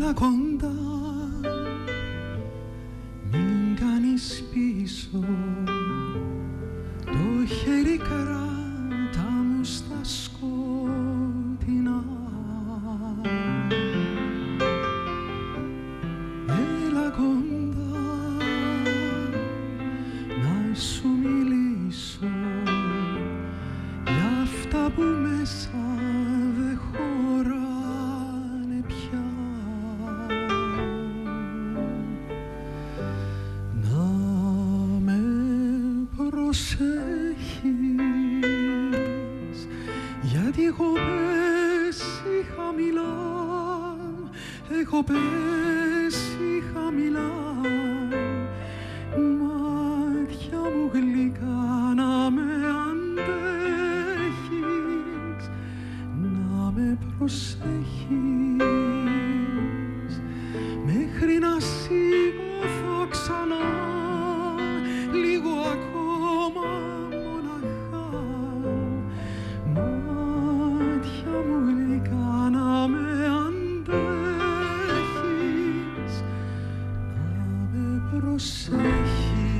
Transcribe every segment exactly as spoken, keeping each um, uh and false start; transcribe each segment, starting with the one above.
Έλα κοντά, μην κάνεις πίσω, το χέρι κράτα μου στα σκοτεινά. Έλα κοντά, να σου μιλήσω για αυτά που μέσα δεν χωράνε πια. Να με προσέχεις, γιατί έχω πέσει χαμηλά, έχω πέσει χαμηλά. Μάτια μου γλυκά, να με αντέχεις, να με προσέχεις, μέχρι να σηκωθώ ξανά, λίγο ακόμα μοναχά. Μάτια μου γλυκά, να με αντέχεις, να με προσέχεις.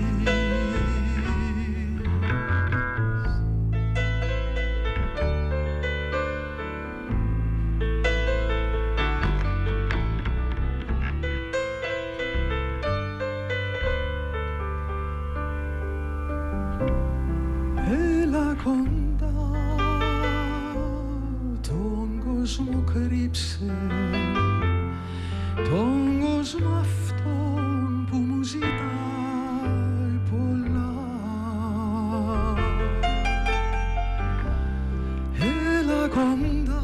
Έλα κοντά, τον κόσμο κρύψε, τον κόσμο αυτόν που μου ζητάει πολλά. Έλα κοντά,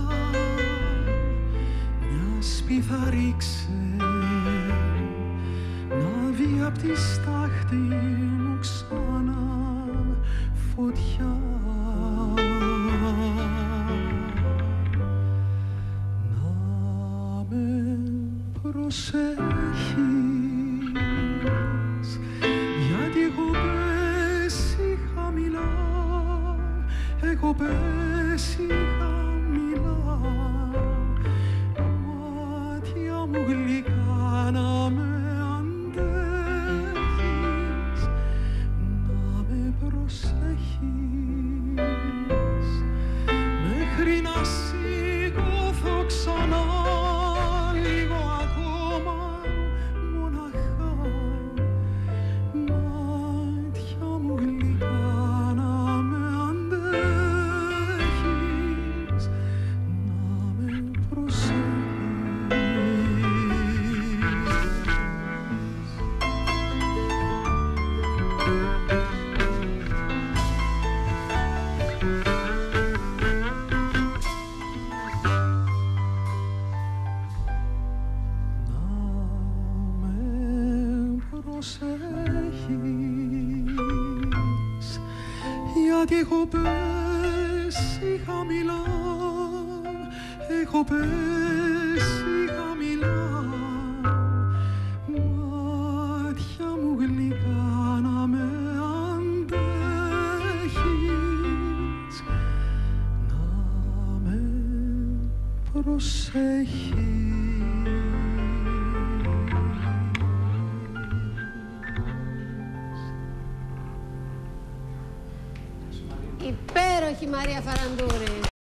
μια σπίθα ρίξε, να βγει απ' τη στάχτη μου ξανά φωτιά. Να με προσέχεις, γιατί έχω πέσει χαμηλά, έχω πέσει χαμηλά. Μάτια μου γλυκά, να με αντέχεις, να με προσέχεις, μέχρι να σηκωθώ ξανά, λίγο ακόμα μοναχά. Μάτια μου γλυκά, να με αντέχεις, να με προσέχεις. Προσέχεις, γιατί έχω πέσει χαμηλά, έχω πέσει χαμηλά. Μάτια μου γλυκά, να με αντέχεις, να με προσέχεις. Υπέροχη Μαρία Φαραντούρη.